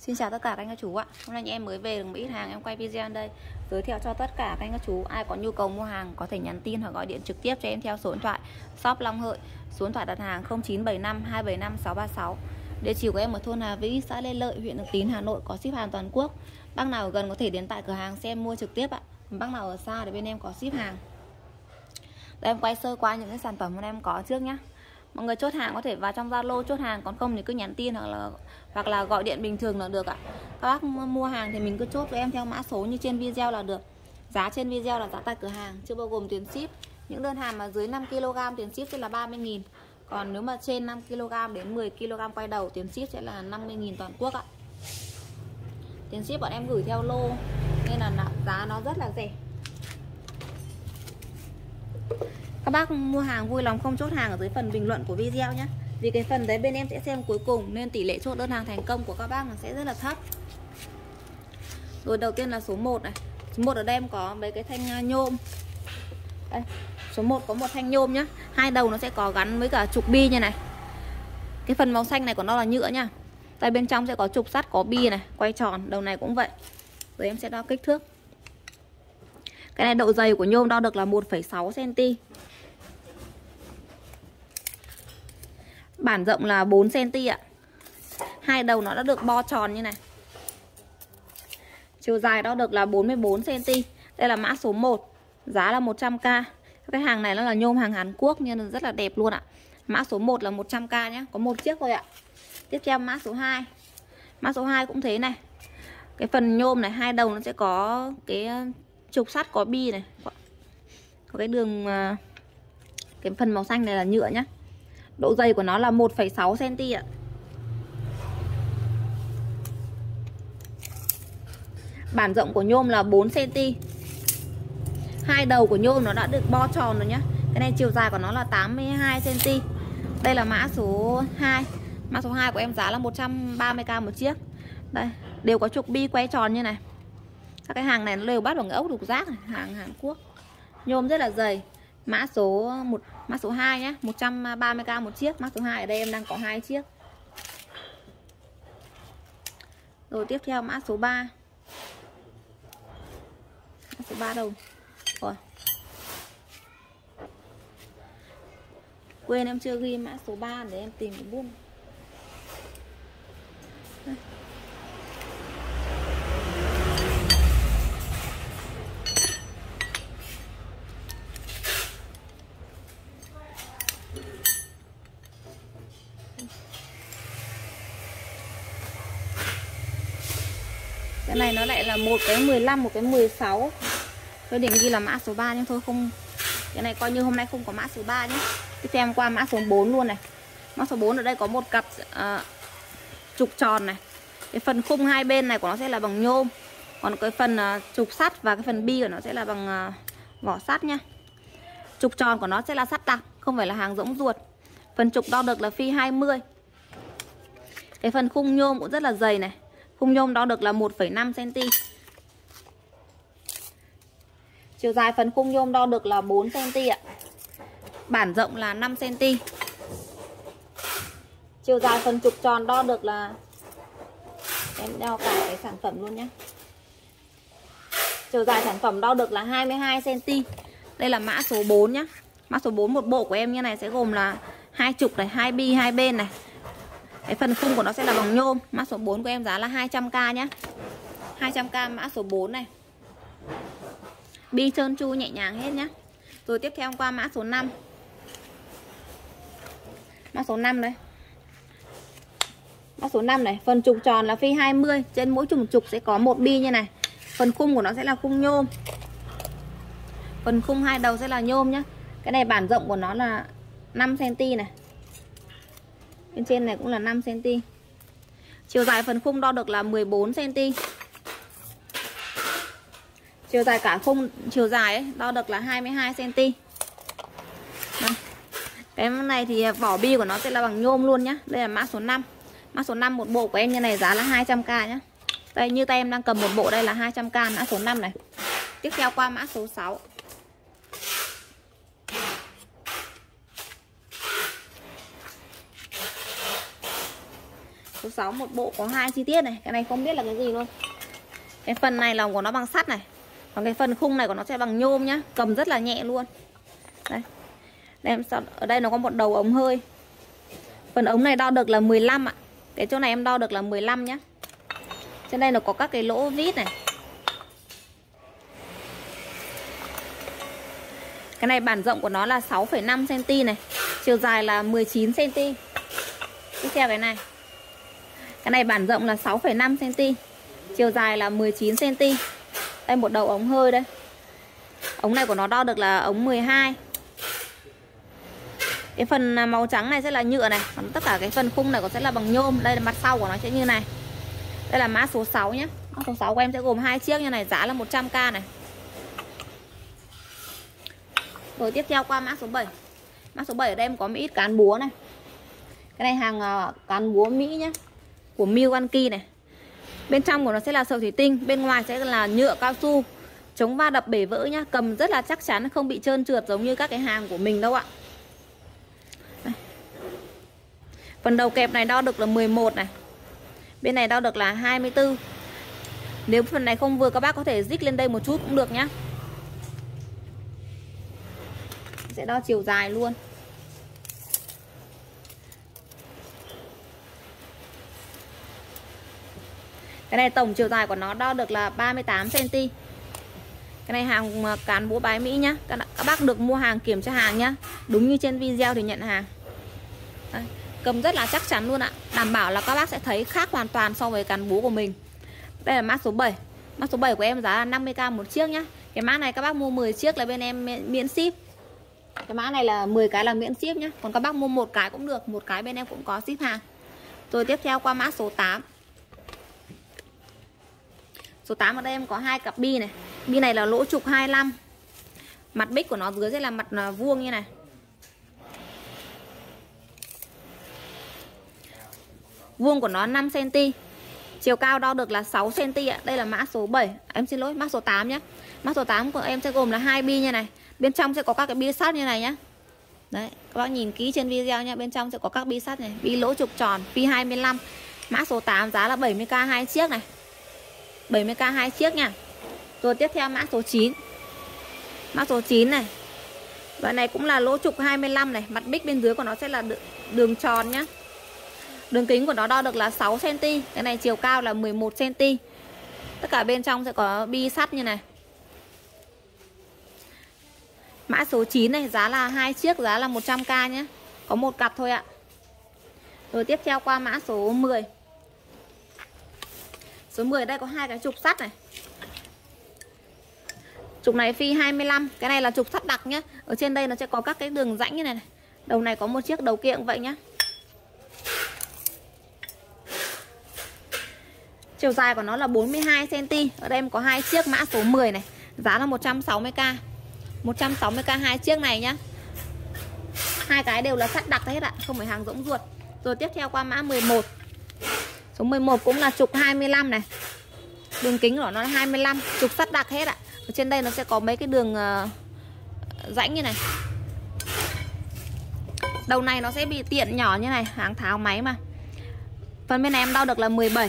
Xin chào tất cả các anh các chú ạ. Hôm nay em mới về được một ít hàng, em quay video đây giới thiệu cho tất cả các anh các chú ai có nhu cầu mua hàng có thể nhắn tin hoặc gọi điện trực tiếp cho em theo số điện thoại shop Long Hợi, số điện thoại đặt hàng 0975 275 636. Địa chỉ của em ở thôn Hà Vĩ, xã Lê Lợi, huyện Thường Tín, Hà Nội, có ship hàng toàn quốc. Bác nào ở gần có thể đến tại cửa hàng xem mua trực tiếp ạ. Bác nào ở xa thì bên em có ship hàng. Đây em quay sơ qua những cái sản phẩm mà em có trước nhá. Mọi người chốt hàng có thể vào trong Zalo chốt hàng, còn không thì cứ nhắn tin hoặc là gọi điện bình thường là được ạ. Các bác mua hàng thì mình cứ chốt với em theo mã số như trên video là được. Giá trên video là giá tại cửa hàng, chưa bao gồm tiền ship. Những đơn hàng mà dưới 5 kg tiền ship sẽ là 30.000. Còn nếu mà trên 5 kg đến 10 kg quay đầu tiền ship sẽ là 50.000 toàn quốc ạ. Tiền ship bọn em gửi theo lô nên là giá nó rất là rẻ. Các bác mua hàng vui lòng không chốt hàng ở dưới phần bình luận của video nhé. Vì cái phần đấy bên em sẽ xem cuối cùng nên tỷ lệ chốt đơn hàng thành công của các bác sẽ rất là thấp. Rồi đầu tiên là số 1 này. Số 1 ở đây em có mấy cái thanh nhôm. Đây, số 1 có một thanh nhôm nhá. Hai đầu nó sẽ có gắn với cả trục bi như này. Cái phần màu xanh này của nó là nhựa nhá. Đây bên trong sẽ có trục sắt, có bi này, quay tròn, đầu này cũng vậy. Rồi em sẽ đo kích thước. Cái này độ dày của nhôm đo được là 1,6 cm. Bản rộng là 4 cm ạ. Hai đầu nó đã được bo tròn như này. Chiều dài đo được là 44 cm. Đây là mã số 1. Giá là 100k. Cái hàng này nó là nhôm hàng Hàn Quốc nên là rất là đẹp luôn ạ. Mã số 1 là 100k nhé. Có một chiếc thôi ạ. Tiếp theo mã số 2. Mã số 2 cũng thế này. Cái phần nhôm này, hai đầu nó sẽ có cái trục sắt, có bi này. Có cái đường, cái phần màu xanh này là nhựa nhá. Độ dày của nó là 1,6 cm ạ. Bản rộng của nhôm là 4 cm. Hai đầu của nhôm nó đã được bo tròn rồi nhá. Cái này chiều dài của nó là 82 cm. Đây là mã số 2. Mã số 2 của em giá là 130k một chiếc. Đây, đều có trục bi quay tròn như này. Các cái hàng này nó đều bắt bằng ốc đục rác này, hàng Hàn Quốc. Nhôm rất là dày. Mã số 2 nhé, 130k một chiếc. Mã số 2 ở đây em đang có 2 chiếc. Rồi tiếp theo mã số 3. Mã số 3 đâu? Rồi. Quên em chưa ghi mã số 3 để em tìm cái bút. Đây. Cái này nó lại là một cái 15, một cái 16. Tôi định ghi là mã số 3 nhưng thôi không. Cái này coi như hôm nay không có mã số 3 nhé. Tiếp theo em qua mã số 4 luôn này. Mã số 4 ở đây có một cặp trục tròn này. Cái phần khung hai bên này của nó sẽ là bằng nhôm. Còn cái phần trục sắt và cái phần bi của nó sẽ là bằng vỏ sắt nhá. Trục tròn của nó sẽ là sắt đặc, không phải là hàng rỗng ruột. Phần trục đo được là phi 20. Cái phần khung nhôm cũng rất là dày này. Khung nhôm đo được là 1,5 cm. Chiều dài phần khung nhôm đo được là 4 cm ạ. Bản rộng là 5 cm. Chiều dài phần trục tròn đo được là, em đo cả cái sản phẩm luôn nhé. Chiều dài sản phẩm đo được là 22 cm. Đây là mã số 4 nhé. Mã số 4 một bộ của em như này sẽ gồm là hai trục này, hai bi hai bên này. Cái phần khung của nó sẽ là bằng nhôm. Mã số 4 của em giá là 200k nhé. 200k mã số 4 này. Bi trơn tru nhẹ nhàng hết nhé. Rồi tiếp theo qua mã số 5. Mã số 5 đây. Mã số 5 này, phần trục tròn là phi 20. Trên mỗi trục sẽ có một bi như này. Phần khung của nó sẽ là khung nhôm. Phần khung hai đầu sẽ là nhôm nhé. Cái này bản rộng của nó là 5 cm này. Bên trên này cũng là 5 cm. Chiều dài phần khung đo được là 14 cm. Chiều dài cả khung, chiều dài ấy, đo được là 22 cm. Đây. Cái này thì vỏ bi của nó sẽ là bằng nhôm luôn nhá. Đây là mã số 5. Mã số 5 một bộ của em như này giá là 200k nhá. Đây như tay em đang cầm một bộ đây là 200k mã số 5 này. Tiếp theo qua mã số 6. Số 6 một bộ có 2 chi tiết này. Cái này không biết là cái gì luôn. Cái phần này lòng của nó bằng sắt này. Còn cái phần khung này của nó sẽ bằng nhôm nhá. Cầm rất là nhẹ luôn. Đây. Ở đây nó có một đầu ống hơi. Phần ống này đo được là 15 ạ. Cái chỗ này em đo được là 15 nhá. Trên đây nó có các cái lỗ vít này. Cái này bản rộng của nó là 6,5 cm này. Chiều dài là 19 cm. Tiếp theo cái này. Cái này bản rộng là 6,5 cm. Chiều dài là 19 cm. Đây một đầu ống hơi đây. Ống này của nó đo được là ống 12. Cái phần màu trắng này sẽ là nhựa này. Còn tất cả cái phần khung này cũng sẽ là bằng nhôm. Đây là mặt sau của nó sẽ như này. Đây là mã số 6 nhé. Mã số 6 của em sẽ gồm 2 chiếc như này. Giá là 100k này. Rồi tiếp theo qua mã số 7. Mã số 7 ở đây em có một ít cán búa này. Cái này hàng cán búa Mỹ nhé. Của Milwaukee này. Bên trong của nó sẽ là sợi thủy tinh. Bên ngoài sẽ là nhựa cao su. Chống va đập bể vỡ nhá. Cầm rất là chắc chắn, không bị trơn trượt giống như các cái hàng của mình đâu ạ. Đây. Phần đầu kẹp này đo được là 11 này. Bên này đo được là 24. Nếu phần này không vừa các bác có thể dích lên đây một chút cũng được nhá. Sẽ đo chiều dài luôn. Cái này tổng chiều dài của nó đo được là 38 cm. Cái này hàng cán búa Bái Mỹ nhá. Các bác được mua hàng kiểm tra hàng nhá. Đúng như trên video thì nhận hàng. Đây, cầm rất là chắc chắn luôn ạ. Đảm bảo là các bác sẽ thấy khác hoàn toàn so với cán búa của mình. Đây là mã số 7. Mã số 7 của em giá là 50k một chiếc nhá. Cái mã này các bác mua 10 chiếc là bên em miễn ship. Cái mã này là 10 cái là miễn ship nhá. Còn các bác mua một cái cũng được. Một cái bên em cũng có ship hàng. Rồi tiếp theo qua mã số 8. Số 8 ở đây em có 2 cặp bi này. Bi này là lỗ trục 25. Mặt bích của nó dưới sẽ là mặt vuông như này. Vuông của nó 5 cm. Chiều cao đo được là 6 cm ạ. Đây là mã số 7. Em xin lỗi, mã số 8 nhé. Mã số 8 của em sẽ gồm là 2 bi như này. Bên trong sẽ có các cái bi sắt như này nhá. Đấy, các bác nhìn kỹ trên video nhá. Bên trong sẽ có các bi sắt này. Bi lỗ trục tròn, phi 25. Mã số 8 giá là 70k 2 chiếc này. 70k 2 chiếc nha. Rồi tiếp theo mã số 9. Mã số 9 này. Loại này cũng là lỗ trục 25 này. Mặt bích bên dưới của nó sẽ là đường tròn nhá. Đường kính của nó đo được là 6 cm. Cái này chiều cao là 11 cm. Tất cả bên trong sẽ có bi sắt như này. Mã số 9 này giá là 2 chiếc, giá là 100k nhé. Có một cặp thôi ạ. Rồi tiếp theo qua mã số 10. Số 10 đây có 2 cái trục sắt này. Trục này phi 25. Cái này là trục sắt đặc nhé. Ở trên đây nó sẽ có các cái đường rãnh như này, này. Đầu này có một chiếc, đầu kia cũng vậy nhé. Chiều dài của nó là 42 cm. Ở đây em có 2 chiếc mã số 10 này. Giá là 160k. 160k 2 chiếc này nhá. 2 cái đều là sắt đặc hết ạ, không phải hàng rỗng ruột. Rồi tiếp theo qua mã 11. Số 11 cũng là trục 25 này. Đường kính của nó là 25, trục sắt đặc hết ạ. Ở trên đây nó sẽ có mấy cái đường rãnh như này. Đầu này nó sẽ bị tiện nhỏ như này, hàng tháo máy mà. Phần bên này em đo được là 17.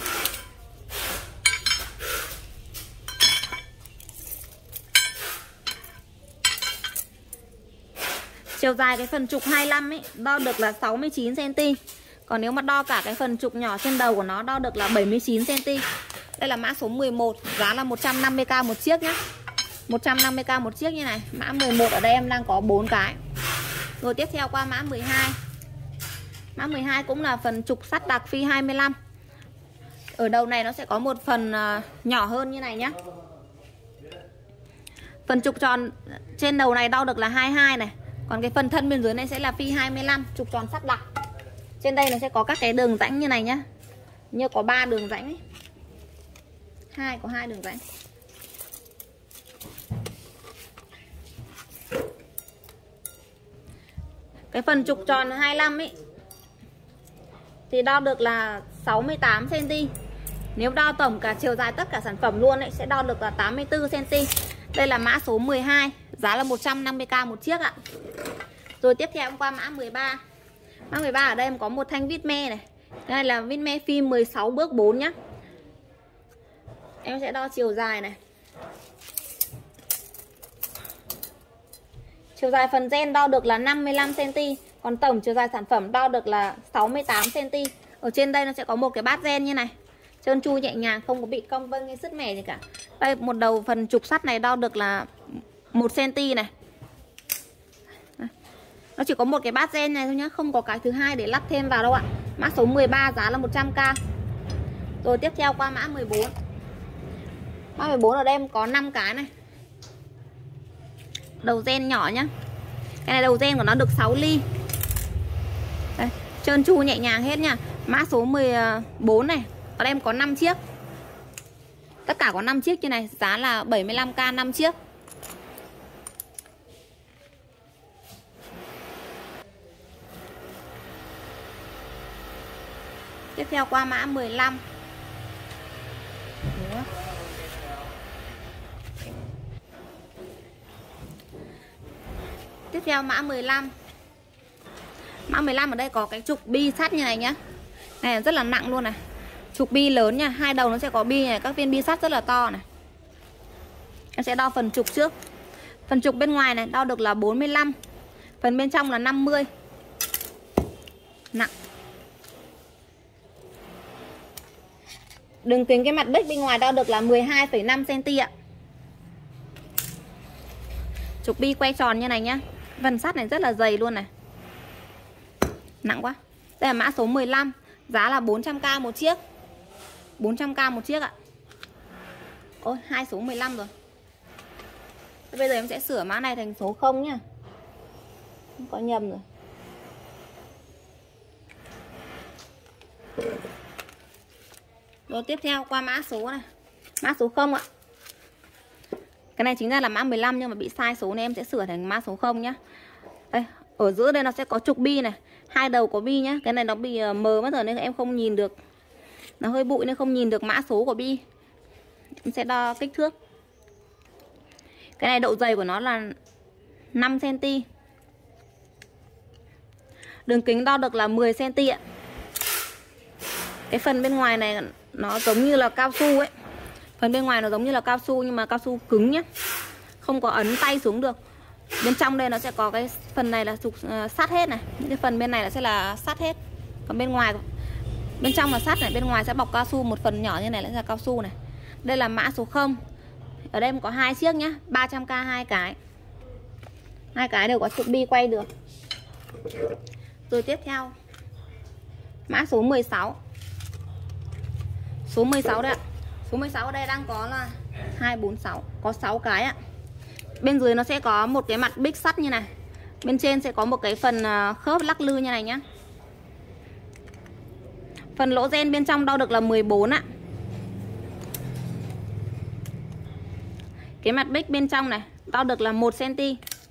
Chiều dài cái phần trục 25 ấy đo được là 69 cm. Còn nếu mà đo cả cái phần trục nhỏ trên đầu của nó đo được là 79 cm. Đây là mã số 11, giá là 150k một chiếc nhá. 150k một chiếc như này. Mã 11 ở đây em đang có 4 cái. Rồi tiếp theo qua mã 12. Mã 12 cũng là phần trục sắt đặc phi 25. Ở đầu này nó sẽ có một phần nhỏ hơn như này nhá. Phần trục tròn trên đầu này đo được là 22 này. Còn cái phần thân bên dưới này sẽ là phi 25, trục tròn sắt đặc. Trên đây nó sẽ có các cái đường rãnh như này nhá. Như có 3 đường rãnh ấy. Có 2 đường rãnh. Cái phần trục tròn 25 ấy thì đo được là 68 cm. Nếu đo tổng cả chiều dài tất cả sản phẩm luôn ấy sẽ đo được là 84 cm. Đây là mã số 12, giá là 150k một chiếc ạ. Rồi tiếp theo qua mã 13. Mã 13 ở đây em có một thanh vít me này. Cái này là Vinmefin 16 bước 4 nhá. Em sẽ đo chiều dài này. Chiều dài phần gen đo được là 55 cm, còn tổng chiều dài sản phẩm đo được là 68 cm. Ở trên đây nó sẽ có một cái bát gen như này, trơn tru nhẹ nhàng, không có bị cong vênh hay sứt mẻ gì cả. Đây, một đầu phần trục sắt này đo được là 1 cm này. Nó chỉ có một cái bát gen này thôi nhá, không có cái thứ hai để lắp thêm vào đâu ạ. Mã số 13 giá là 100k. Rồi tiếp theo qua mã 14. Mã 14 ở đây em có 5 cái này. Đầu gen nhỏ nhá. Cái này đầu gen của nó được 6 ly. Đây, trơn tru nhẹ nhàng hết nha. Mã số 14 này, ở đây em có 5 chiếc. Tất cả có 5 chiếc như này, giá là 75k 5 chiếc. Tiếp theo qua mã 15. Tiếp theo mã 15. Mã 15 ở đây có cái trục bi sắt như này nhá. Này rất là nặng luôn này. Trục bi lớn nha, hai đầu nó sẽ có bi này, các viên bi sắt rất là to này. Em sẽ đo phần trục trước. Phần trục bên ngoài này đo được là 45. Phần bên trong là 50. Nặng. Đường kính cái mặt bích bên ngoài đo được là 12,5 cm ạ. Trục bi quay tròn như này nhá. Phần sắt này rất là dày luôn này. Nặng quá. Đây là mã số 15, giá là 400k một chiếc. 400k một chiếc ạ. Ôi, hai số 15 rồi. Bây giờ em sẽ sửa mã này thành số 0 nhá. Không có nhầm rồi. Rồi tiếp theo qua mã số này. Mã số 0 ạ. Cái này chính ra là mã 15 nhưng mà bị sai số nên em sẽ sửa thành mã số 0 nhá. Đây, ở giữa đây nó sẽ có trục bi này, hai đầu có bi nhá. Cái này nó bị mờ mất rồi nên em không nhìn được. Nó hơi bụi nên không nhìn được mã số của bi. Em sẽ đo kích thước. Cái này độ dày của nó là 5 cm. Đường kính đo được là 10 cm ạ. Cái phần bên ngoài này nó giống như là cao su ấy. Phần bên ngoài nó giống như là cao su nhưng mà cao su cứng nhé. Không có ấn tay xuống được. Bên trong đây nó sẽ có cái phần này là trục sắt hết này. Những cái phần bên này là sẽ là sắt hết. Còn bên ngoài, bên trong là sắt này, bên ngoài sẽ bọc cao su, một phần nhỏ như này là cao su này. Đây là mã số 0. Ở đây có 2 chiếc nhá, 300k 2 cái. 2 cái đều có trục bi quay được. Rồi tiếp theo mã số 16. Số 16 đây ạ. Số 16 ở đây đang có là 2, 4, 6. Có 6 cái ạ. Bên dưới nó sẽ có một cái mặt bích sắt như này. Bên trên sẽ có một cái phần khớp lắc lư như này nhá. Phần lỗ gen bên trong đo được là 14 ạ. Cái mặt bích bên trong này đo được là 1 cm.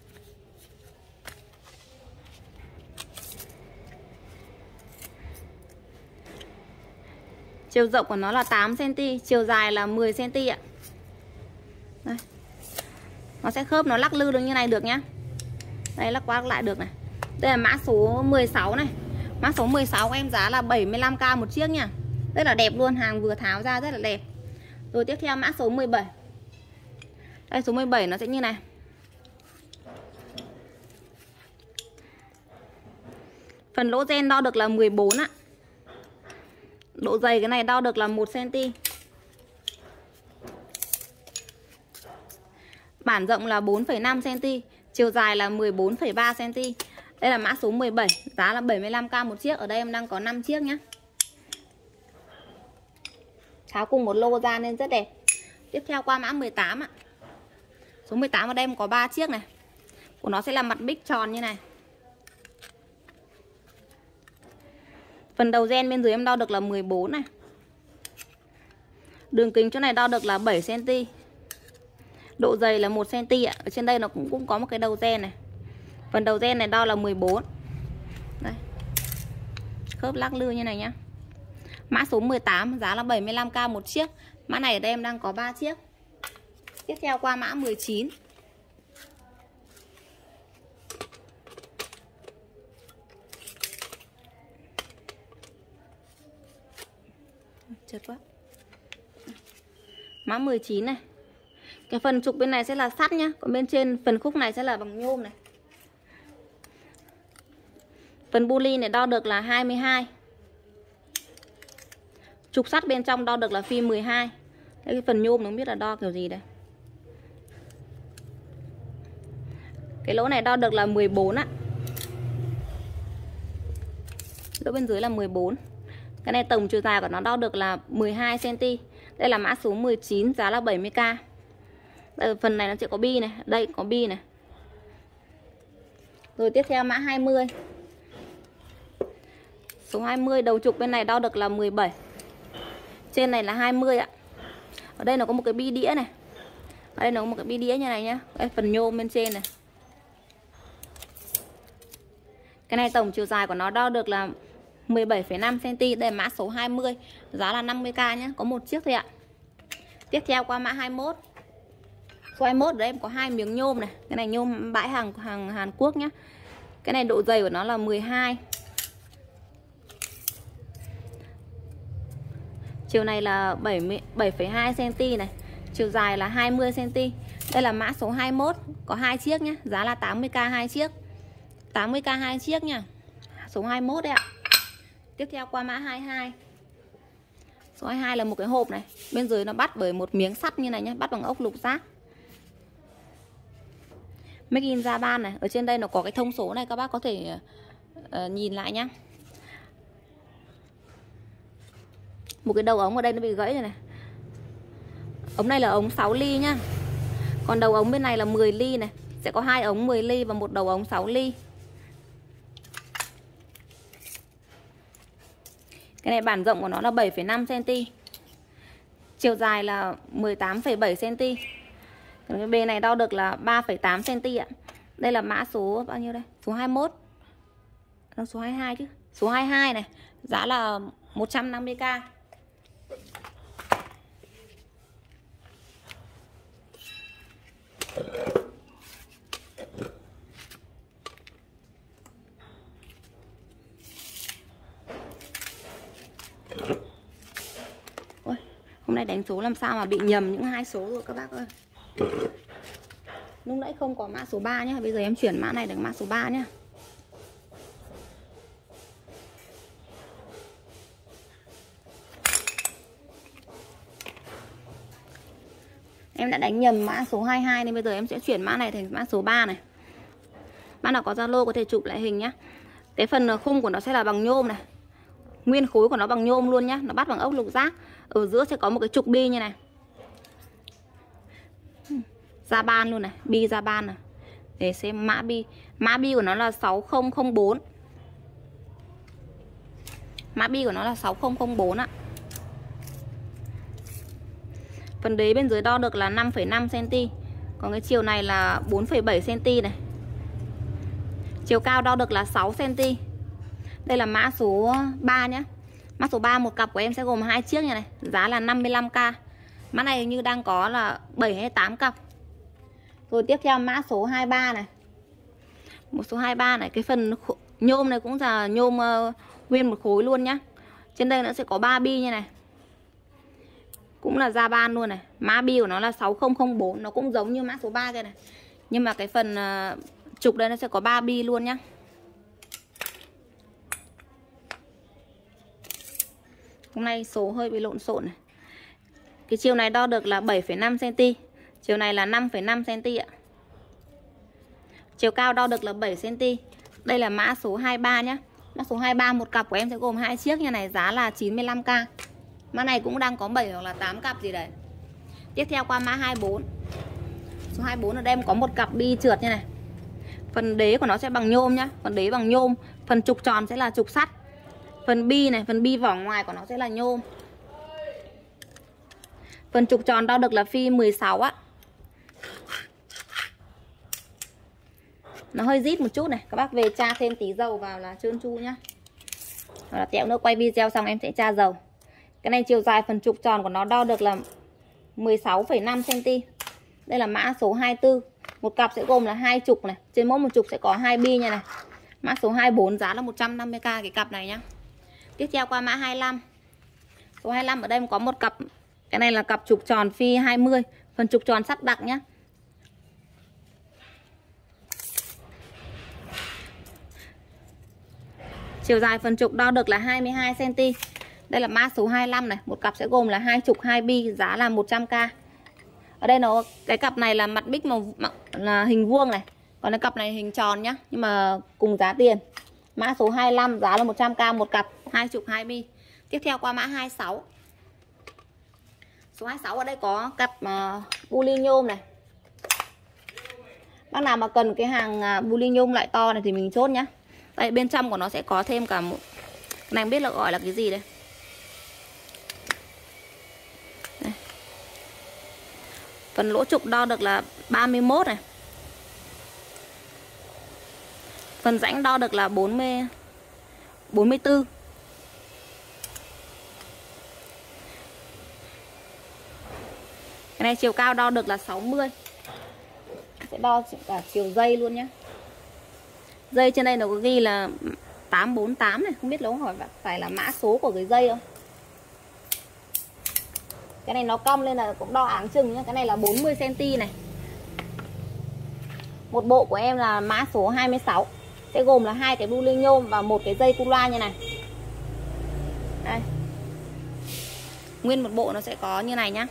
Chiều rộng của nó là 8 cm, chiều dài là 10 cm ạ. Đây. Nó sẽ khớp, nó lắc lư được như này được nhá. Đây, lắc qua lắc lại được này. Đây là mã số 16 này. Mã số 16 của em giá là 75k một chiếc nha. Rất là đẹp luôn, hàng vừa tháo ra rất là đẹp. Rồi tiếp theo mã số 17. Đây, số 17 nó sẽ như này. Phần lỗ gen đo được là 14 ạ. Độ dày cái này đo được là 1 cm. Bản rộng là 4,5 cm, chiều dài là 14,3 cm. Đây là mã số 17, giá là 75k một chiếc. Ở đây em đang có 5 chiếc nhé. Tháo cùng một lô ra nên rất đẹp. Tiếp theo qua mã 18 ạ. Số 18 ở đây em có 3 chiếc này. Của nó sẽ là mặt bích tròn như này. Phần đầu gen bên dưới em đo được là 14 này. Đường kính chỗ này đo được là 7 cm. Độ dày là 1 cm ạ. Ở trên đây nó cũng có một cái đầu gen này. Phần đầu gen này đo là 14. Đây. Khớp lắc lư như này nhá. Mã số 18, giá là 75k một chiếc. Mã này ở đây em đang có 3 chiếc. Tiếp theo qua mã 19. Trượt quá. Mã 19 này. Cái phần trục bên này sẽ là sắt nhá, còn bên trên phần khúc này sẽ là bằng nhôm này. Phần bu ly này đo được là 22. Trục sắt bên trong đo được là phi 12. Đấy, cái phần nhôm nó không biết là đo kiểu gì đây. Cái lỗ này đo được là 14 á. Lỗ bên dưới là 14. Cái này tổng chiều dài của nó đo được là 12 cm. Đây là mã số 19, giá là 70k. Đây, phần này nó sẽ có bi này, đây có bi này. Rồi tiếp theo mã 20. Số 20 đầu trục bên này đo được là 17. Trên này là 20 ạ. Ở đây nó có một cái bi đĩa này. Ở đây nó có một cái bi đĩa như này nhá. Đây phần nhôm bên trên này. Cái này tổng chiều dài của nó đo được là 17,5 cm. Đây là mã số 20, giá là 50k nhé, có một chiếc thôi ạ. Tiếp theo qua mã 21. Số 21 ở đây có 2 miếng nhôm này. Cái này nhôm bãi hàng Hàn Quốc nhá. Cái này độ dày của nó là 12. Chiều này là 7,2 cm này. Chiều dài là 20 cm. Đây là mã số 21, có 2 chiếc nhé, giá là 80k 2 chiếc. 80k 2 chiếc nha. Số 21 đấy ạ. Tiếp theo qua mã 22. Số 22 là một cái hộp này. Bên dưới nó bắt bởi một miếng sắt như này nhé, bắt bằng ốc lục giác. Make in Japan này. Ở trên đây nó có cái thông số này, các bác có thể nhìn lại nhá. Một cái đầu ống ở đây nó bị gãy rồi này. Ống này là ống 6 ly nhá. Còn đầu ống bên này là 10 ly này. Sẽ có 2 ống 10 ly và một đầu ống 6 ly. Cái này bản rộng của nó là 7,5 cm. Chiều dài là 18,7 cm. Cái bề này đo được là 3,8 cm ạ. Đây là mã số bao nhiêu đây? Số 21. Đó, số 22 chứ. Số 22 này, giá là 150k. Ôi, hôm nay đánh số làm sao mà bị nhầm những 2 số rồi các bác ơi. Lúc nãy không có mã số 3 nhá. Bây giờ em chuyển mã này đến mã số 3 nhá. Em đã đánh nhầm mã số 22 nên bây giờ em sẽ chuyển mã này thành mã số 3 này. Bác nào có Zalo có thể chụp lại hình nhá. Cái phần khung của nó sẽ là bằng nhôm này. Nguyên khối của nó bằng nhôm luôn nhá. Nó bắt bằng ốc lục giác. Ở giữa sẽ có một cái trục bi như này. Japan luôn này. Bi Japan này. Để xem mã bi. Mã bi của nó là 6004. Mã bi của nó là 6004 ạ. Phần đế bên dưới đo được là 5,5 cm. Còn cái chiều này là 4,7 cm này. Chiều cao đo được là 6 cm. Đây là mã số 3 nhé. Mã số 3 một cặp của em sẽ gồm 2 chiếc như này. Giá là 55k. Mã này như đang có là 7 hay 8 cặp. Rồi tiếp theo mã số 23 này. Một số 23 này. Cái phần nhôm này cũng là nhôm nguyên một khối luôn nhá. Trên đây nó sẽ có 3 bi như này. Cũng là Japan luôn này. Mã bi của nó là 6004. Nó cũng giống như mã số 3 kia này. Nhưng mà cái phần trục đây nó sẽ có 3 bi luôn nhá. Hôm nay số hơi bị lộn xộn này. Cái chiều này đo được là 7,5 cm. Chiều này là 5,5 cm ạ. Chiều cao đo được là 7 cm. Đây là mã số 23 nhá. Mã số 23 một cặp của em sẽ gồm 2 chiếc như này, giá là 95k. Mã này cũng đang có 7 hoặc là 8 cặp gì đấy. Tiếp theo qua mã 24. Số 24 ở đây em có một cặp bi trượt như này. Phần đế của nó sẽ bằng nhôm nhá. Phần đế bằng nhôm. Phần trục tròn sẽ là trục sắt. Phần bi này, phần bi vỏ ngoài của nó sẽ là nhôm. Phần trục tròn đo được là phi 16 á. Nó hơi rít một chút này. Các bác về tra thêm tí dầu vào là trơn tru nhá. Hoặc là tẹo nữa quay video xong em sẽ tra dầu. Cái này chiều dài phần trục tròn của nó đo được là 16,5 cm. Đây là mã số 24. Một cặp sẽ gồm là 2 trục này. Trên mỗi một trục sẽ có 2 bi như này. Mã số 24 giá là 150k cái cặp này nhá. Tiếp theo qua mã 25. Số 25 ở đây có một cặp. Cái này là cặp trục tròn phi 20, phần trục tròn sắt đặc nhá. Chiều dài phần trục đo được là 22 cm. Đây là mã số 25 này, một cặp sẽ gồm là 2 trục 2 bi, giá là 100k. Ở đây nó cái cặp này là mặt bích màu là hình vuông này, còn cái cặp này hình tròn nhá, nhưng mà cùng giá tiền. Mã số 25 giá là 100k một cặp, 2 trục 2 bi. Tiếp theo qua mã 26. Số 26 ở đây có cặp buli nhôm này. Bác nào mà cần cái hàng buli nhôm loại to này thì mình chốt nhá. Đây bên trong của nó sẽ có thêm cả một cái này không biết là gọi là cái gì đây. Đây. Phần lỗ trục đo được là 31 này. Phần rãnh đo được là 44. Cái này chiều cao đo được là 60. Sẽ đo cả chiều dây luôn nhé. Dây trên đây nó có ghi là 848 này, không biết nó phải là mã số của cái dây không. Cái này nó cong lên là cũng đo áng chừng nhá. Cái này là 40 cm này. Một bộ của em là mã số 26, sẽ gồm là 2 cái bu linh nhôm và một cái dây cu loa như này. Đây. Nguyên một bộ nó sẽ có như này nhá.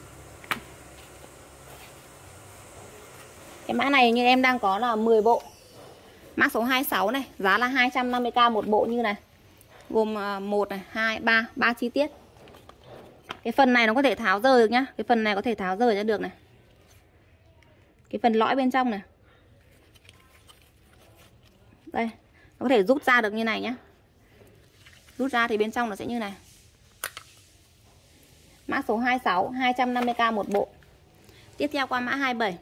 Cái mã này như em đang có là 10 bộ. Mã số 26 này, giá là 250k một bộ như này. Gồm 1 này, 2, 3 chi tiết. Cái phần này nó có thể tháo rời được nhá. Cái phần này có thể tháo rời ra được này. Cái phần lõi bên trong này. Đây, nó có thể rút ra được như này nhá. Rút ra thì bên trong nó sẽ như này. Mã số 26, 250k một bộ. Tiếp theo qua mã 27.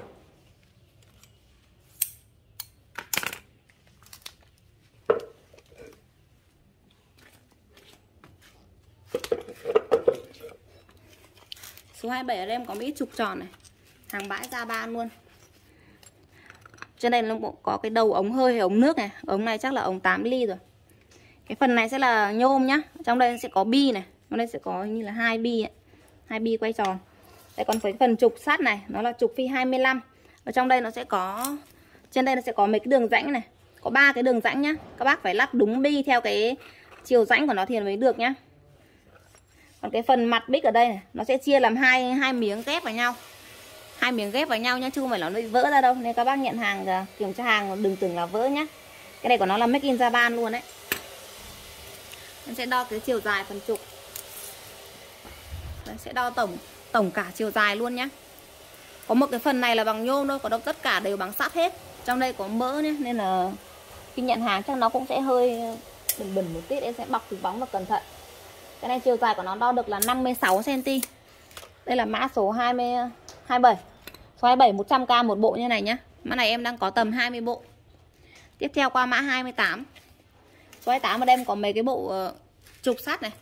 Số 27 ở đây em có ít trục tròn này. Hàng bãi ra ban luôn. Trên đây nó có cái đầu ống hơi hay ống nước này. Ống này chắc là ống 8 ly rồi. Cái phần này sẽ là nhôm nhá. Trong đây sẽ có bi này. Trong đây sẽ có như là 2 bi ấy. 2 bi quay tròn. Đây còn cái phần trục sắt này, nó là trục phi 25. Ở trong đây nó sẽ có, trên đây nó sẽ có mấy cái đường rãnh này. Có 3 cái đường rãnh nhá. Các bác phải lắp đúng bi theo cái chiều rãnh của nó thì mới được nhá. Còn cái phần mặt bích ở đây này, nó sẽ chia làm hai miếng ghép vào nhau. 2 miếng ghép vào nhau nhá, chứ không phải là nó bị vỡ ra đâu. Nên các bác nhận hàng kiểm tra hàng đừng tưởng là vỡ nhá. Cái này của nó là make in Japan luôn đấy. Em sẽ đo cái chiều dài phần trục. Đấy, sẽ đo tổng cả chiều dài luôn nhá. Có một cái phần này là bằng nhôm thôi, còn đâu tất cả đều bằng sắt hết. Trong đây có mỡ nhé, nên là khi nhận hàng chắc nó cũng sẽ hơi bẩn một tí. Em sẽ bọc túi bóng và cẩn thận. Cái này chiều dài của nó đo được là 56 cm. Đây là mã số 27. Số 27 100k một bộ như này nhá. Mã này em đang có tầm 20 bộ. Tiếp theo qua mã 28. Số 28 ở đây em có mấy cái bộ trục sắt này.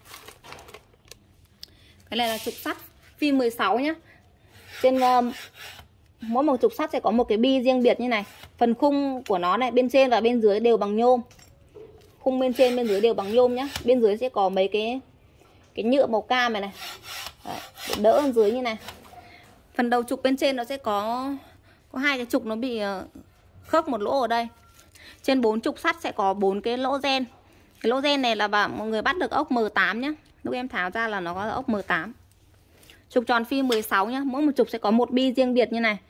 Cái này là trục sắt phi 16 nhá. Trên mỗi một trục sắt sẽ có một cái bi riêng biệt như này. Phần khung của nó này, bên trên và bên dưới đều bằng nhôm. Khung bên trên bên dưới đều bằng nhôm nhá. Bên dưới sẽ có mấy cái nhựa màu cam này này. Đấy, để đỡ bên dưới như này. Phần đầu trục bên trên nó sẽ có 2 cái trục nó bị khớp một lỗ ở đây. Trên 4 trục sắt sẽ có 4 cái lỗ gen. Cái lỗ gen này là mọi người bắt được ốc M8 nhá. Lúc em tháo ra là nó có ốc M8. Trục tròn phi 16 nhá. Mỗi một trục sẽ có một bi riêng biệt như này.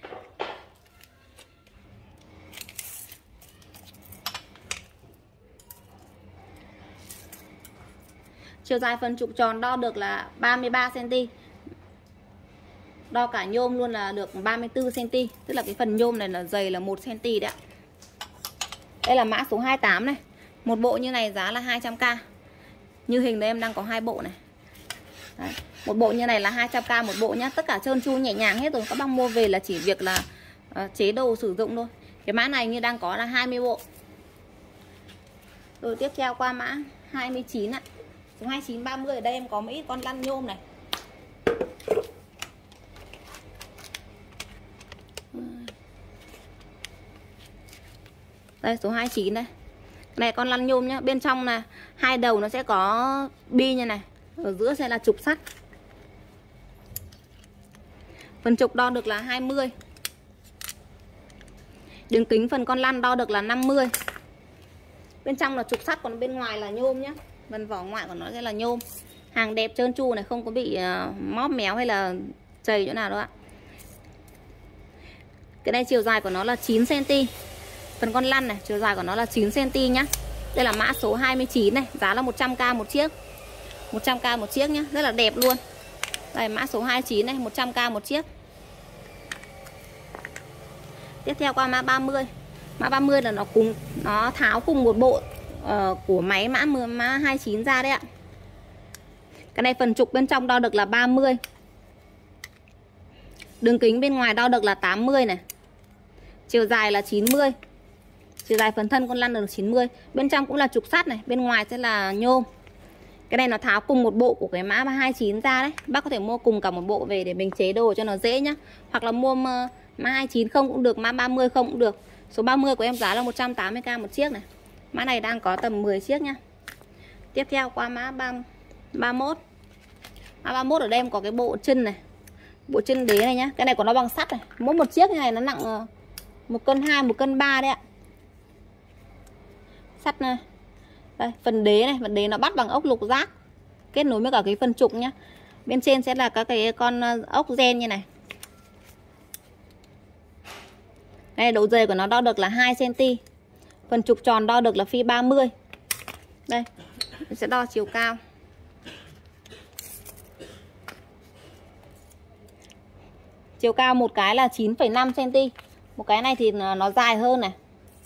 Chiều dài phần trục tròn đo được là 33 cm. Đo cả nhôm luôn là được 34 cm. Tức là cái phần nhôm này là dày là 1 cm đấy ạ. Đây là mã số 28 này. Một bộ như này giá là 200k. Như hình đây em đang có 2 bộ này. Đấy. Một bộ như này là 200k một bộ nhá. Tất cả trơn tru nhẹ nhàng hết rồi. Các bác mua về là chỉ việc là chế đồ sử dụng thôi. Cái mã này như đang có là 20 bộ. Rồi tiếp theo qua mã 29 ạ. Số 29 30 ở đây em có mấy con lăn nhôm này. Đây số 29 đây. Này con lăn nhôm nhá, bên trong là 2 đầu nó sẽ có bi như này. Ở giữa sẽ là trục sắt. Phần trục đo được là 20. Đường kính phần con lăn đo được là 50. Bên trong là trục sắt, còn bên ngoài là nhôm nhé. Phần vỏ ngoại của nó sẽ là nhôm. Hàng đẹp trơn tru này, không có bị móp méo hay là chày chỗ nào đâu ạ. Cái này chiều dài của nó là 9 cm. Phần con lăn này, chiều dài của nó là 9 cm nhá. Đây là mã số 29 này, giá là 100k một chiếc. 100k một chiếc nhá, rất là đẹp luôn. Đây mã số 29 này, 100k một chiếc. Tiếp theo qua mã 30. Mã 30 là nó tháo cùng một bộ của máy mã 29 ra đấy ạ. Cái này phần trục bên trong đo được là 30. Đường kính bên ngoài đo được là 80 này. Chiều dài là 90. Chiều dài phần thân con lăn được 90. Bên trong cũng là trục sắt này, bên ngoài sẽ là nhôm. Cái này nó tháo cùng một bộ của cái mã 29 ra đấy. Bác có thể mua cùng cả một bộ về để mình chế đồ cho nó dễ nhá. Hoặc là mua mã 29 không cũng được, mã 30 không cũng được. Số 30 của em giá là 180k một chiếc này. Mã này đang có tầm 10 chiếc nhá. Tiếp theo qua mã 31. Mã 31 ở đây em có cái bộ chân này. Bộ chân đế này nhá. Cái này của nó bằng sắt này. Mỗi một chiếc như này nó nặng 1,2 cân, 1,3 cân đấy ạ. Sắt này. Đây, phần đế này, phần đế nó bắt bằng ốc lục giác, kết nối với cả cái phần trục nhá. Bên trên sẽ là các cái con ốc gen như này. Đây, độ dày của nó đo được là 2 cm. Phần trục tròn đo được là phi 30. Đây, mình sẽ đo chiều cao. Chiều cao một cái là 9,5 cm. Một cái này thì nó dài hơn này.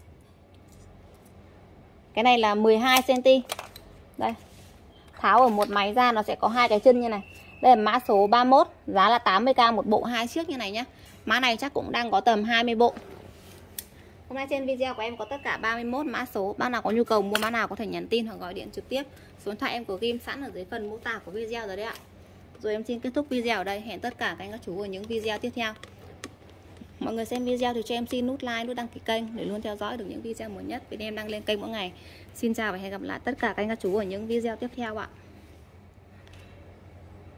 Cái này là 12 cm. Đây. Tháo ở một máy ra nó sẽ có hai cái chân như này. Đây là mã số 31, giá là 80k một bộ, 2 chiếc như này nhá. Mã này chắc cũng đang có tầm 20 bộ. Hôm nay trên video của em có tất cả 31 mã số. Bác nào có nhu cầu mua mã nào có thể nhắn tin hoặc gọi điện trực tiếp. Số điện thoại em có ghim sẵn ở dưới phần mô tả của video rồi đấy ạ. Rồi em xin kết thúc video ở đây. Hẹn tất cả các anh các chú ở những video tiếp theo. Mọi người xem video thì cho em xin nút like, nút đăng ký kênh để luôn theo dõi được những video mới nhất. Bên em đăng lên kênh mỗi ngày. Xin chào và hẹn gặp lại tất cả các anh các chú ở những video tiếp theo ạ.